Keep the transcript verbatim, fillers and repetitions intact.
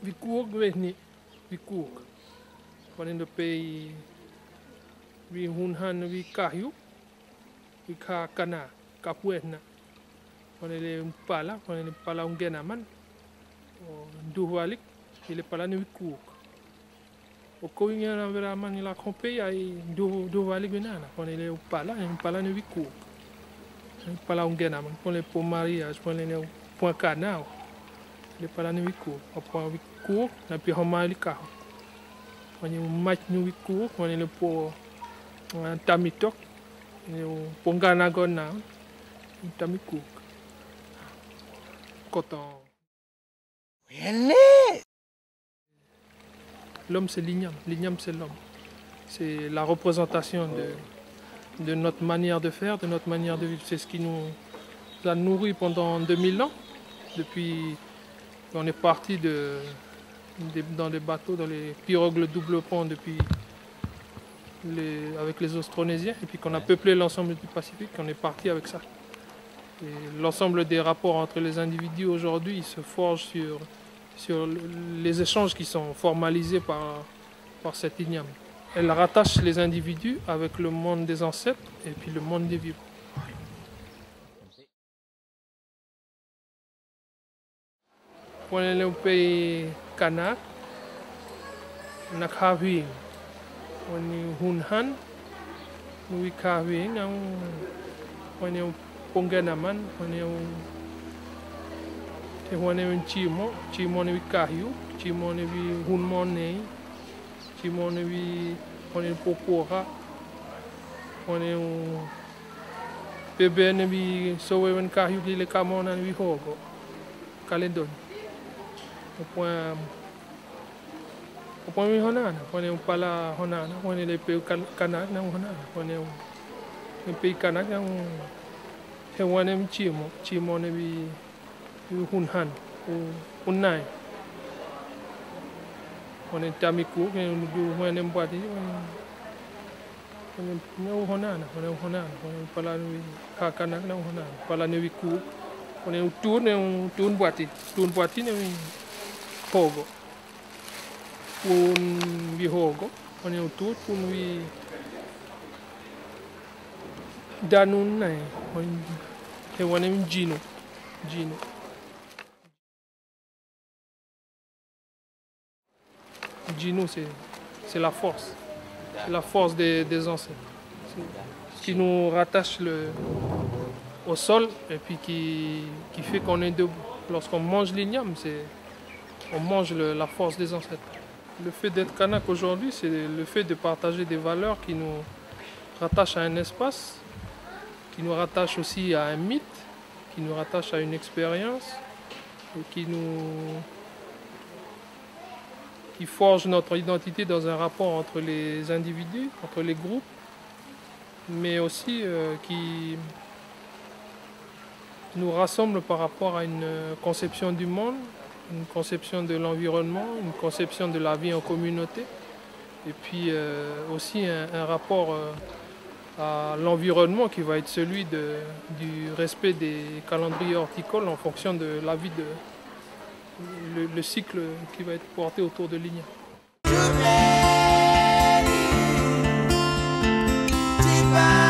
Vikuok vehni vikuok. Panen de pei vi hunhan vi kahyu vi ka kana kapuena. Panen le pala panen le pala ungenaman. O duwalik ile pala ni vikuok. O koinga na vera man la kompe ai du duwalik benana panen le pala en pala ni vikuok. Pala ungenaman panen po mariage panen le point canao. Le pala ni vikuok. O point vikuok na pi homali ka. Panen match ni vikuok panen le po tamitok le pongana gona tamikuok. Coton. L'homme c'est l'igname, l'igname c'est l'homme. C'est la représentation de, de notre manière de faire, de notre manière de vivre. C'est ce qui nous a nourri pendant deux mille ans. Depuis qu'on est parti de, de, dans les bateaux, dans les pirogues le double pont depuis les, avec les Austronésiens. Et puis qu'on a peuplé l'ensemble du Pacifique, on est parti avec ça. L'ensemble des rapports entre les individus aujourd'hui se forgent sur, sur les échanges qui sont formalisés par, par cette igname. Elle rattache les individus avec le monde des ancêtres et puis le monde des vivants. Pour le pays Kanak, Nakhavi, on est Hunhan, nous Kavi, on est Ponganaman, on est on est un chimo, chimo ne kahyu, chimo ne vi hunmone, chimo ne vi on est popora, on est un bébé ne vi sowewen kahyu qui le kamona ne vi hogo, Calédonie. Au point au point vi honana, on est un pala honana, on est les pays kanak na honana, on est un pays kanak na Hewanem chimo, chimo ne bi hunhan, unai. On est tamiku, on est du hewanem bati, on est ne honana, on est honana, on est pala ne kakanak na honana, pala ne wiku, on est tour ne tour bati, tour bati ne hogo, un bi hogo, on est tour un bi danun nai on est Gino Gino Gino c'est c'est la force c'est la force des, des ancêtres qui nous rattache le, au sol et puis qui, qui fait qu'on est debout. Lorsqu'on mange l'igname, c'est on mange le, la force des ancêtres. Le fait d'être Kanak aujourd'hui, c'est le fait de partager des valeurs qui nous rattachent à un espace, qui nous rattache aussi à un mythe, qui nous rattache à une expérience, et qui nous qui forge notre identité dans un rapport entre les individus, entre les groupes, mais aussi euh, qui nous rassemble par rapport à une conception du monde, une conception de l'environnement, une conception de la vie en communauté, et puis euh, aussi un, un rapport euh, à l'environnement qui va être celui de, du respect des calendriers horticoles en fonction de la vie, de, le, le cycle qui va être porté autour de l'igname. Bye.